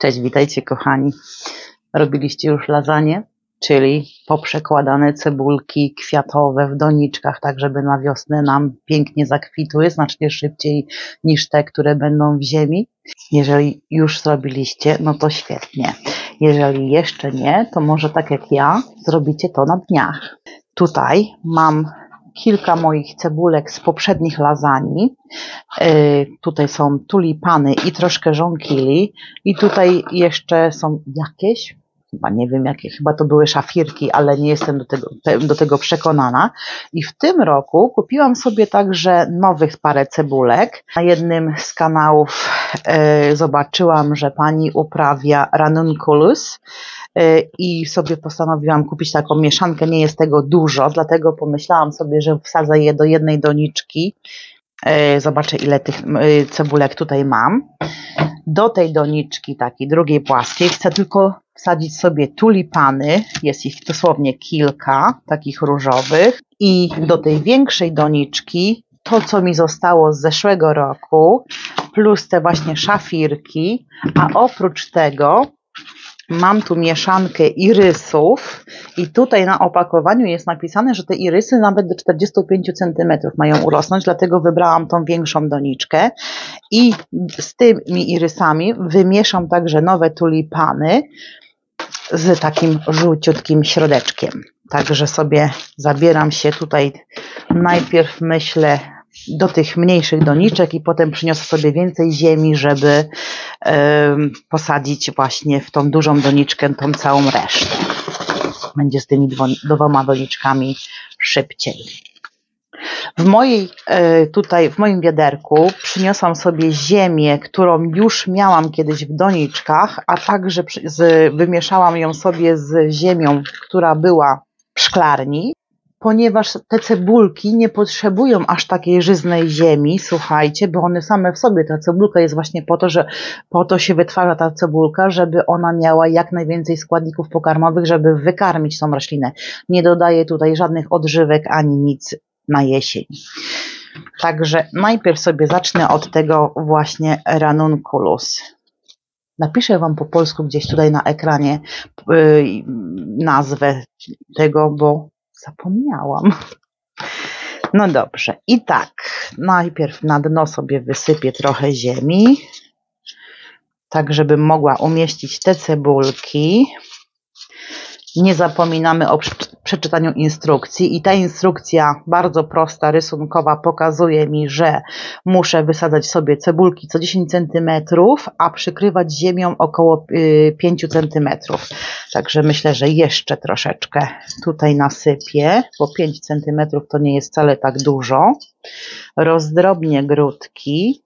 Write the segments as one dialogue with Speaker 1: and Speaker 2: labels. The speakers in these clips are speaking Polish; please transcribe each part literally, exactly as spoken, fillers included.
Speaker 1: Cześć, witajcie kochani. Robiliście już lasagne, czyli poprzekładane cebulki kwiatowe w doniczkach, tak żeby na wiosnę nam pięknie zakwitły, znacznie szybciej niż te, które będą w ziemi. Jeżeli już zrobiliście, no to świetnie. Jeżeli jeszcze nie, to może tak jak ja, zrobicie to na dniach. Tutaj mam kilka moich cebulek z poprzednich lasagne. Yy, tutaj są tulipany i troszkę żonkili. I tutaj jeszcze są jakieś, chyba nie wiem jakie, chyba to były szafirki, ale nie jestem do tego, do tego przekonana. I w tym roku kupiłam sobie także nowych parę cebulek. Na jednym z kanałów yy, zobaczyłam, że pani uprawia ranunculus. I sobie postanowiłam kupić taką mieszankę, nie jest tego dużo, dlatego pomyślałam sobie, że wsadzę je do jednej doniczki. Zobaczę, ile tych cebulek tutaj mam. Do tej doniczki, takiej drugiej płaskiej, chcę tylko wsadzić sobie tulipany, jest ich dosłownie kilka, takich różowych. I do tej większej doniczki to, co mi zostało z zeszłego roku, plus te właśnie szafirki, a oprócz tego mam tu mieszankę irysów i tutaj na opakowaniu jest napisane, że te irysy nawet do czterdziestu pięciu centymetrów mają urosnąć, dlatego wybrałam tą większą doniczkę i z tymi irysami wymieszam także nowe tulipany z takim żółciutkim środeczkiem. Także sobie zabieram się tutaj, najpierw myślę do tych mniejszych doniczek i potem przyniosę sobie więcej ziemi, żeby y, posadzić właśnie w tą dużą doniczkę tą całą resztę. Będzie z tymi dwoma doniczkami szybciej. W mojej y, tutaj w moim wiaderku przyniosłam sobie ziemię, którą już miałam kiedyś w doniczkach, a także z, wymieszałam ją sobie z ziemią, która była w szklarni. Ponieważ te cebulki nie potrzebują aż takiej żyznej ziemi, słuchajcie, bo one same w sobie, ta cebulka jest właśnie po to, że po to się wytwarza ta cebulka, żeby ona miała jak najwięcej składników pokarmowych, żeby wykarmić tą roślinę. Nie dodaję tutaj żadnych odżywek ani nic na jesień. Także najpierw sobie zacznę od tego właśnie ranunculus. Napiszę wam po polsku gdzieś tutaj na ekranie yy, nazwę tego, bo zapomniałam. No dobrze. I tak, najpierw na dno sobie wysypię trochę ziemi, tak żebym mogła umieścić te cebulki. Nie zapominamy o przeczytaniu instrukcji i ta instrukcja bardzo prosta, rysunkowa pokazuje mi, że muszę wysadzać sobie cebulki co dziesięć centymetrów, a przykrywać ziemią około pięć centymetrów. Także myślę, że jeszcze troszeczkę tutaj nasypię, bo pięć centymetrów to nie jest wcale tak dużo. Rozdrobnię grudki.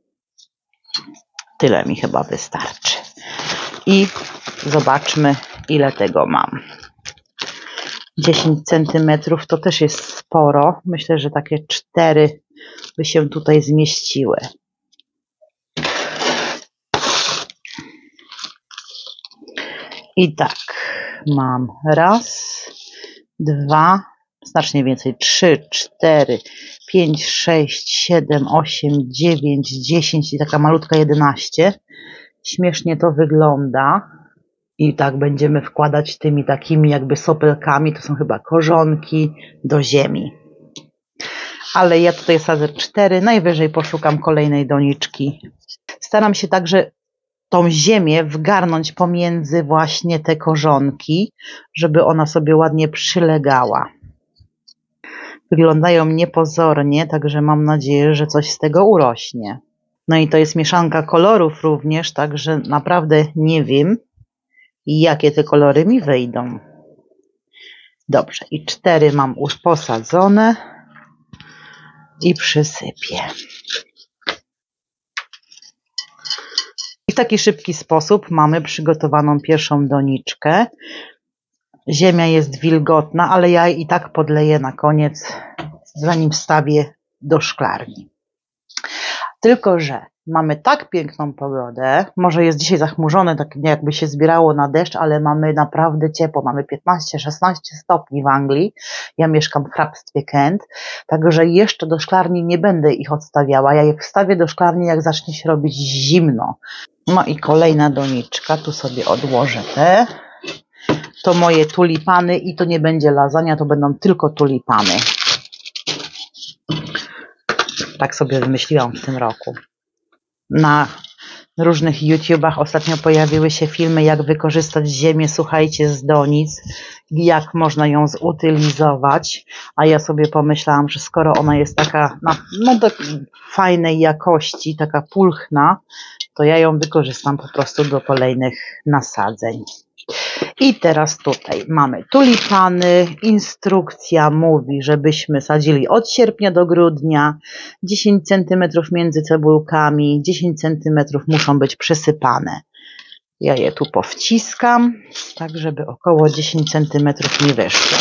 Speaker 1: Tyle mi chyba wystarczy. I zobaczmy, ile tego mam. dziesięć centymetrów to też jest sporo. Myślę, że takie cztery by się tutaj zmieściły. I tak, mam raz, dwa, znacznie więcej, trzy, cztery, pięć, sześć, siedem, osiem, dziewięć, dziesięć i taka malutka jedenaście. Śmiesznie to wygląda. I tak będziemy wkładać tymi takimi jakby sopelkami, to są chyba korzonki, do ziemi. Ale ja tutaj sadzę cztery, najwyżej poszukam kolejnej doniczki. Staram się także tą ziemię wgarnąć pomiędzy właśnie te korzonki, żeby ona sobie ładnie przylegała. Wyglądają niepozornie, także mam nadzieję, że coś z tego urośnie. No i to jest mieszanka kolorów również, także naprawdę nie wiem, jakie te kolory mi wyjdą. Dobrze, i cztery mam już posadzone i przysypię. I w taki szybki sposób mamy przygotowaną pierwszą doniczkę. Ziemia jest wilgotna, ale ja i tak podleję na koniec, zanim wstawię do szklarni. Tylko że mamy tak piękną pogodę, może jest dzisiaj zachmurzone, tak jakby się zbierało na deszcz, ale mamy naprawdę ciepło, mamy piętnaście szesnaście stopni w Anglii, ja mieszkam w hrabstwie Kent, także jeszcze do szklarni nie będę ich odstawiała, ja je wstawię do szklarni, jak zacznie się robić zimno. No i kolejna doniczka, tu sobie odłożę te. To moje tulipany i to nie będzie lasagna, to będą tylko tulipany. Tak sobie wymyśliłam w tym roku. Na różnych YouTubach ostatnio pojawiły się filmy, jak wykorzystać ziemię, słuchajcie, z donic, jak można ją zutylizować, a ja sobie pomyślałam, że skoro ona jest taka no, no do fajnej jakości, taka pulchna, to ja ją wykorzystam po prostu do kolejnych nasadzeń. I teraz tutaj mamy tulipany. Instrukcja mówi, żebyśmy sadzili od sierpnia do grudnia, dziesięć centymetrów między cebulkami, dziesięć centymetrów muszą być przysypane. Ja je tu powciskam, tak żeby około dziesięć centymetrów mi wyszło.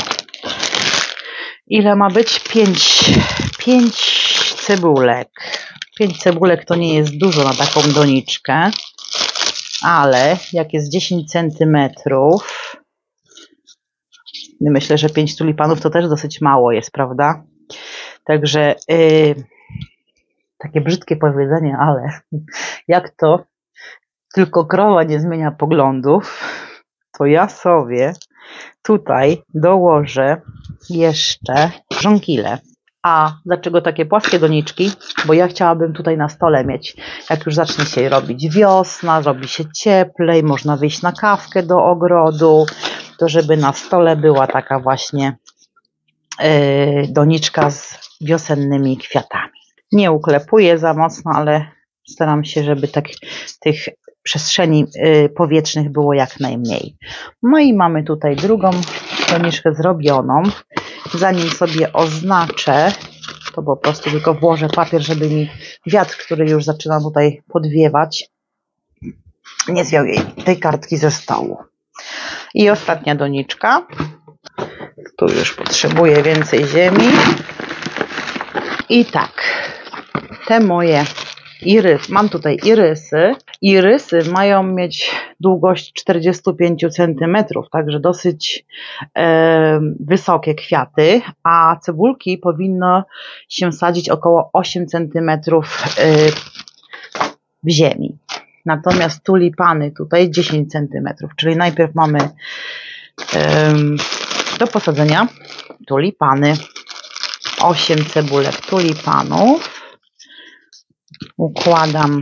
Speaker 1: Ile ma być? pięć cebulek. pięć cebulek to nie jest dużo na taką doniczkę. Ale jak jest dziesięć centymetrów, myślę, że pięć tulipanów to też dosyć mało jest, prawda? Także yy, takie brzydkie powiedzenie, ale jak to tylko krowa nie zmienia poglądów, to ja sobie tutaj dołożę jeszcze żonkile. A dlaczego takie płaskie doniczki? Bo ja chciałabym tutaj na stole mieć, jak już zacznie się robić wiosna, robi się cieplej, można wyjść na kawkę do ogrodu, to żeby na stole była taka właśnie yy, doniczka z wiosennymi kwiatami. Nie uklepuję za mocno, ale staram się, żeby tak tych przestrzeni yy, powietrznych było jak najmniej. No i mamy tutaj drugą doniczkę zrobioną. Zanim sobie oznaczę, to po prostu tylko włożę papier, żeby mi wiatr, który już zaczyna tutaj podwiewać, nie zwiał jej tej kartki ze stołu. I ostatnia doniczka. Tu już potrzebuję więcej ziemi. I tak, te moje irysy, mam tutaj irysy. Irysy mają mieć długość czterdzieści pięć centymetrów, także dosyć e, wysokie kwiaty, a cebulki powinno się sadzić około osiem centymetrów e, w ziemi. Natomiast tulipany tutaj dziesięć centymetrów, czyli najpierw mamy e, do posadzenia tulipany, osiem cebulek tulipanów. Układam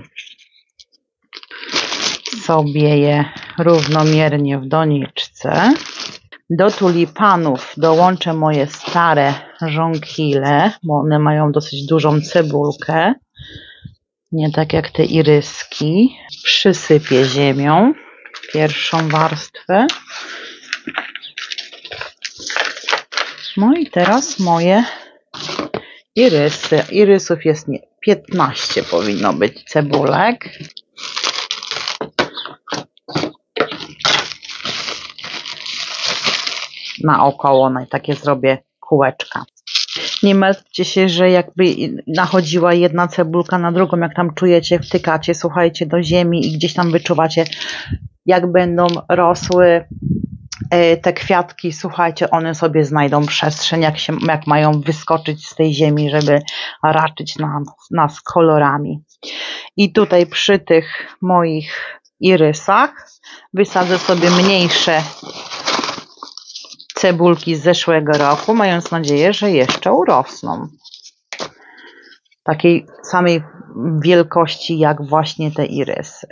Speaker 1: sobie je równomiernie w doniczce. Do tulipanów dołączę moje stare żonkile, bo one mają dosyć dużą cebulkę. Nie tak jak te iryski. Przysypię ziemią pierwszą warstwę. No i teraz moje irysy. Irysów jest nie, piętnaście powinno być cebulek. Naokoło, no i takie zrobię kółeczka. Nie martwcie się, że jakby nachodziła jedna cebulka na drugą, jak tam czujecie, wtykacie, słuchajcie, do ziemi i gdzieś tam wyczuwacie, jak będą rosły te kwiatki, słuchajcie, one sobie znajdą przestrzeń, jak, się, jak mają wyskoczyć z tej ziemi, żeby raczyć nas, nas kolorami. I tutaj przy tych moich irysach wysadzę sobie mniejsze cebulki z zeszłego roku, mając nadzieję, że jeszcze urosną. Takiej samej wielkości jak właśnie te irysy.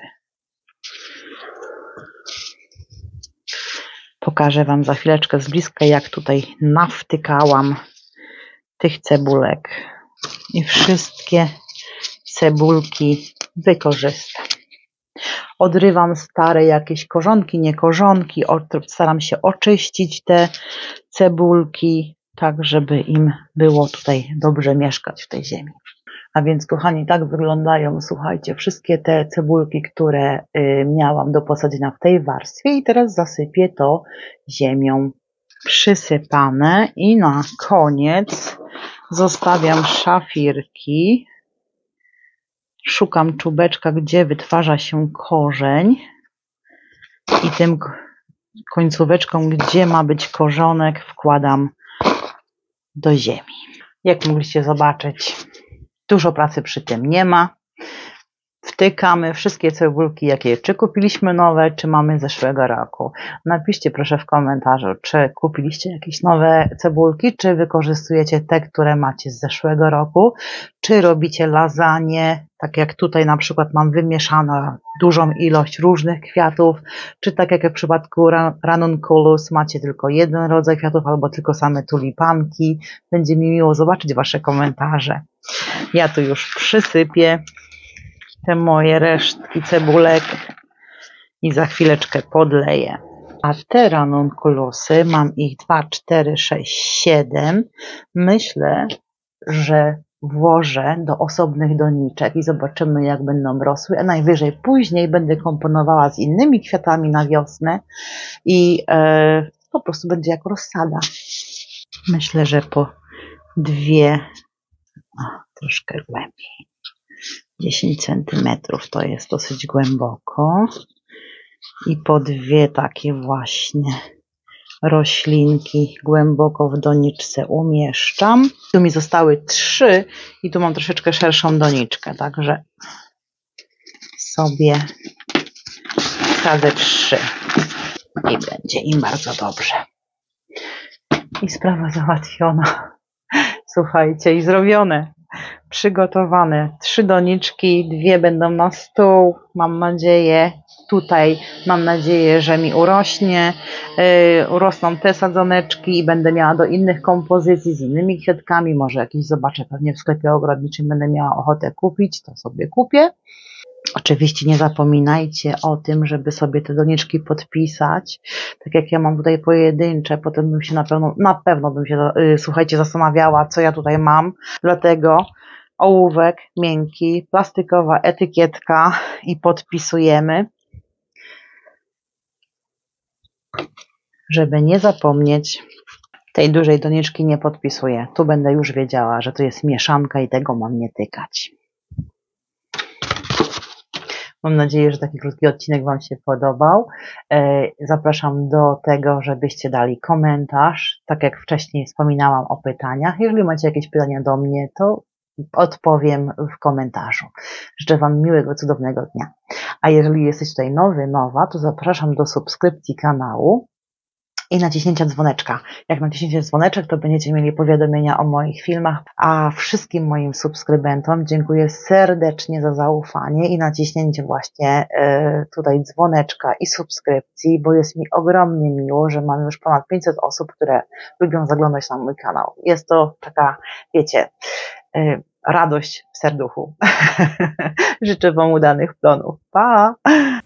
Speaker 1: Pokażę Wam za chwileczkę z bliska, jak tutaj nawtykałam tych cebulek. I wszystkie cebulki wykorzystam. Odrywam stare jakieś korzonki, nie korzonki. Staram się oczyścić te cebulki, tak żeby im było tutaj dobrze mieszkać w tej ziemi. A więc, kochani, tak wyglądają, słuchajcie, wszystkie te cebulki, które y, miałam do posadzenia w tej warstwie i teraz zasypię to ziemią. Przysypane i na koniec zostawiam szafirki. Szukam czubeczka, gdzie wytwarza się korzeń i tym końcóweczką, gdzie ma być korzonek, wkładam do ziemi. Jak mogliście zobaczyć, dużo pracy przy tym nie ma. W wtykamy wszystkie cebulki, jakie czy kupiliśmy nowe, czy mamy z zeszłego roku. Napiszcie proszę w komentarzu, czy kupiliście jakieś nowe cebulki, czy wykorzystujecie te, które macie z zeszłego roku, czy robicie lasagne, tak jak tutaj na przykład mam wymieszaną dużą ilość różnych kwiatów, czy tak jak w przypadku ranunculus macie tylko jeden rodzaj kwiatów, albo tylko same tulipanki. Będzie mi miło zobaczyć wasze komentarze. Ja tu już przysypię te moje resztki cebulek i za chwileczkę podleję. A te ranunculusy, mam ich dwa, cztery, sześć, siedem. Myślę, że włożę do osobnych doniczek i zobaczymy, jak będą rosły, a najwyżej później będę komponowała z innymi kwiatami na wiosnę i e, po prostu będzie jako rozsada. Myślę, że po dwie, o, troszkę głębiej, dziesięć centymetrów to jest dosyć głęboko i po dwie takie właśnie roślinki głęboko w doniczce umieszczam. Tu mi zostały trzy i tu mam troszeczkę szerszą doniczkę, także sobie wsadzę trzy i będzie im bardzo dobrze. I sprawa załatwiona. Słuchajcie, i zrobione. Przygotowane. Trzy doniczki, dwie będą na stół, mam nadzieję. Tutaj mam nadzieję, że mi urośnie, yy, urosną te sadzoneczki i będę miała do innych kompozycji z innymi kwiatkami. Może jakieś zobaczę pewnie w sklepie ogrodniczym, będę miała ochotę kupić, to sobie kupię. Oczywiście nie zapominajcie o tym, żeby sobie te doniczki podpisać. Tak jak ja mam tutaj pojedyncze, potem bym się na pewno, na pewno bym się, yy, słuchajcie, zastanawiała, co ja tutaj mam. Dlatego ołówek miękki, plastikowa etykietka i podpisujemy, żeby nie zapomnieć. Tej dużej doniczki nie podpisuję. Tu będę już wiedziała, że to jest mieszanka i tego mam nie tykać. Mam nadzieję, że taki krótki odcinek wam się podobał. Zapraszam do tego, żebyście dali komentarz. Tak jak wcześniej wspominałam o pytaniach. Jeżeli macie jakieś pytania do mnie, to odpowiem w komentarzu. Życzę wam miłego, cudownego dnia. A jeżeli jesteś tutaj nowy, nowa, to zapraszam do subskrypcji kanału i naciśnięcia dzwoneczka. Jak naciśniecie dzwoneczek, to będziecie mieli powiadomienia o moich filmach, a wszystkim moim subskrybentom dziękuję serdecznie za zaufanie i naciśnięcie właśnie y, tutaj dzwoneczka i subskrypcji, bo jest mi ogromnie miło, że mam już ponad pięćset osób, które lubią zaglądać na mój kanał. Jest to taka, wiecie, y, radość w serduchu. Życzę wam udanych plonów. Pa!